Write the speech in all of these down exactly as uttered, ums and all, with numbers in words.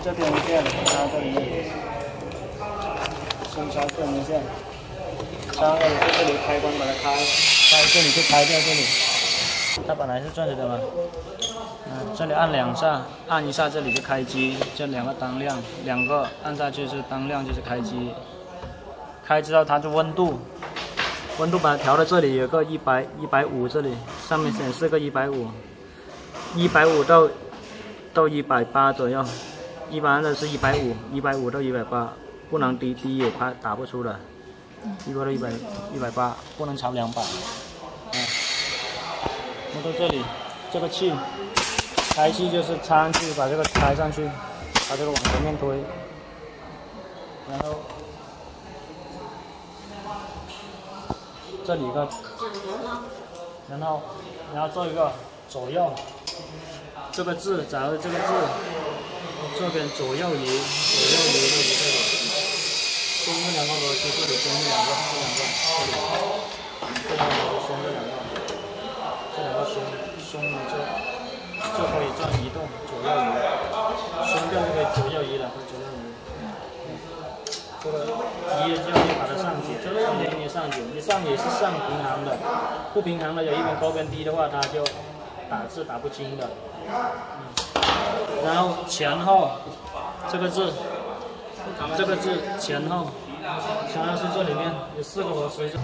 这电源线，插这里面，先插电源线，插了就这里开关把它开，开这里就开掉这里。它本来是这里的嘛，嗯，这里按两下，按一下这里就开机，这两个当亮，两个按下去是当亮就是开机。开之后它就温度，温度把它调到这里有个一百一百五，这里上面显示个一百五，一百五到到一百八左右，一般的是一百五，一百五到一百八，不能低，低也打打不出的，一般到一百一百八，不能超两百。嗯，那到这里，这个气，开气就是插上去，把这个开上去，把这个往前面推，然后。这里一个，然后然后做一个左右，这个字，假如这个字，这边左右移，左右移到这里，松这两个螺丝，这里松这两个，这两个，这两个松这两个，这两个松松了就就可以这样移动，左右移，松掉就可以左右移了，可以左右移。这个一就要把它上去，这个上面也上去，你上也是上平衡的，不平衡的有一边高边低的话，它就打字打不清的。嗯，然后前后这个字，这个字前后，前后是这里面有四个螺丝，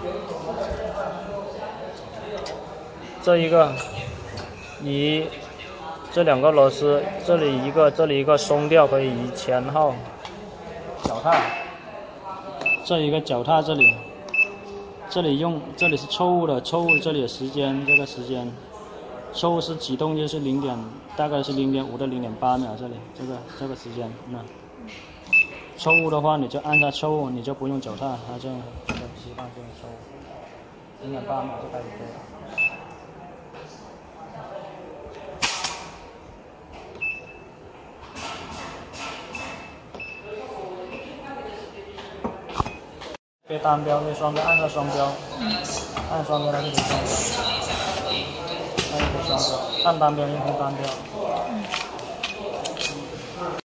这一个移这两个螺丝，这里一个，这里一个松掉可以移前后。脚踏，这一个脚踏这里，这里用这里是错误的，错误这里有时间，这个时间，错误是启动就是零点，大概是零点五到零点八秒，这里这个这个时间，那错误的话你就按下错误，你就不用脚踏，它就就习惯性错误，零点八秒就开始飞了。可以单标，可以双标，按下双标，按双标它就可以双标，按一个双标，按单标就可以单标。